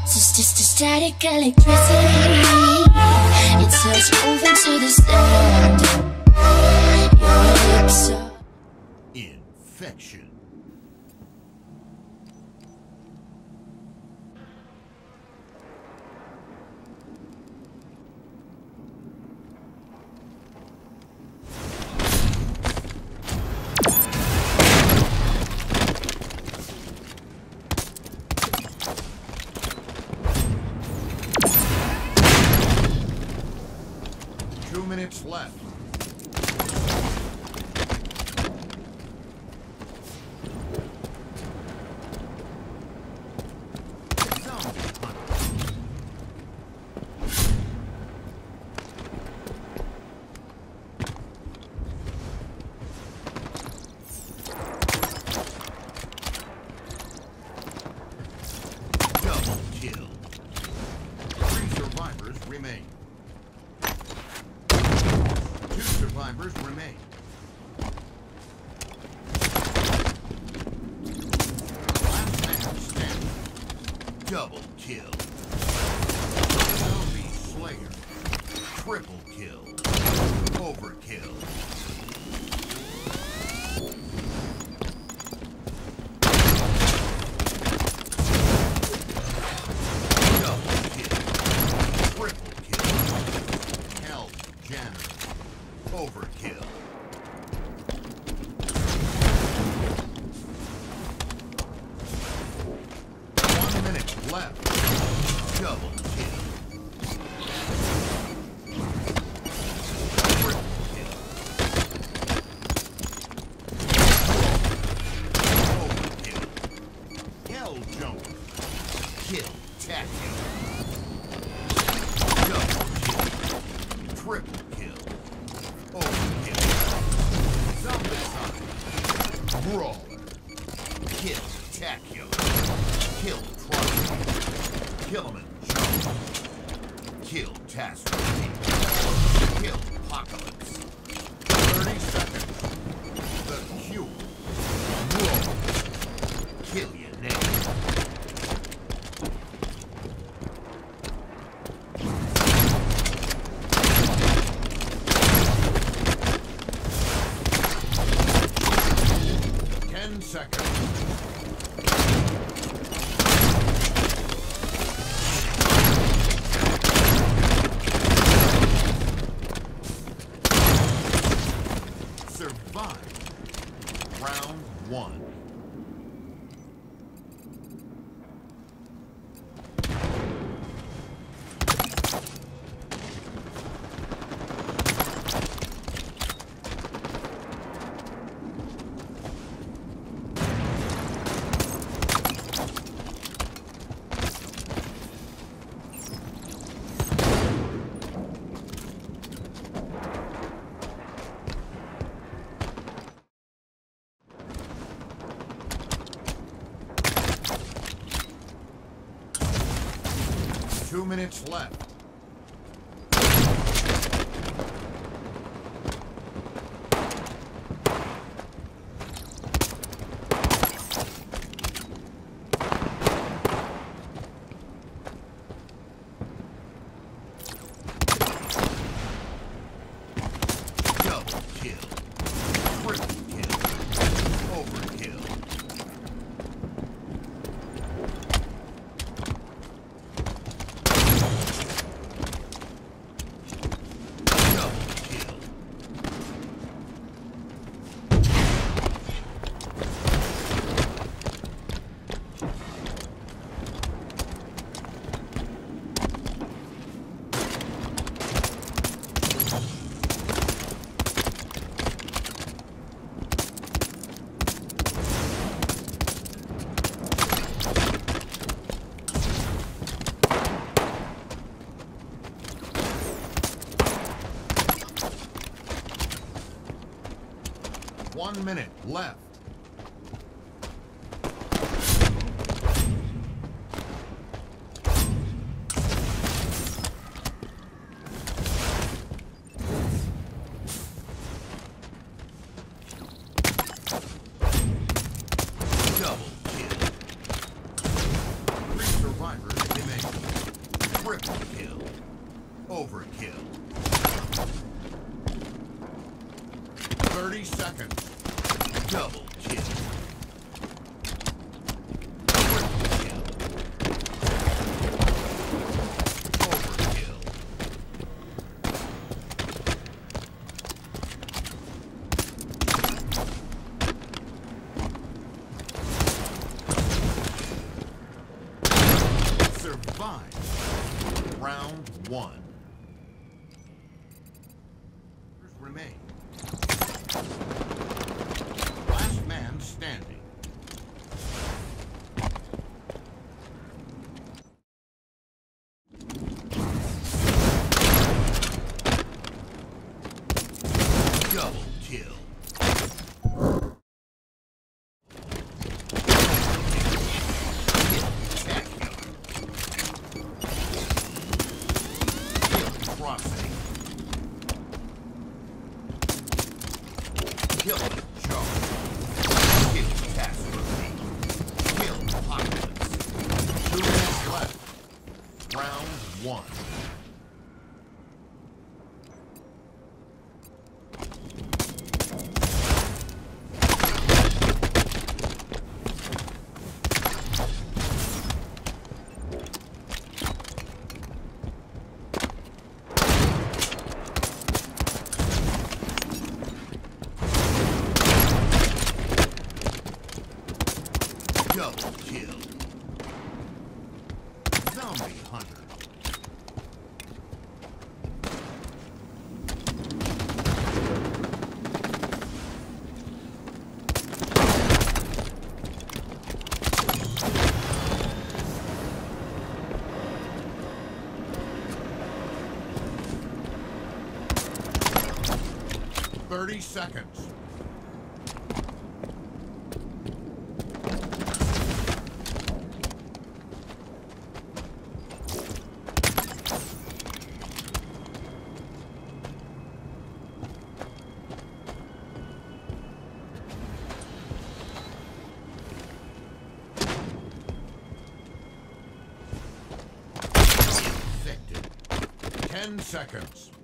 Just a static electricity. It tells you move into the stand. Your lips are infection. Minutes left. Double kill. 3 survivors remain. 2 survivors remain. Last man standing. Double kill. Zombie Slayer. Triple kill. Overkill. Double kill. Triple kill. Hell, Janitor. Overkill. One minute left. Double kill. Triple kill. Overkill. Hell Jones. Kill Tacky. Double kill. Triple kill. Overkill. Zombicide. Brawler. Kill Tacular. Kill Trump. Kilimanjaro. Kill Task. Kill Apocalypse. 30 seconds. The Cube. Brawler. Kill your name. Seconds. Survive. Round 1. Two minutes left. Double kill. Triple kill. Overkill. One minute left. Double kill. 3 survivors remain. Overkill. 30 seconds. Double kill. Triple kill. Overkill. 5. Round 1. Remain. Last man standing. Double kill. Crossing. Kill charge. Kill catastrophe. Kill populace. 2 minutes left. Round 1. Double kill. Zombie hunter. Thirty seconds. Infected. 10 seconds.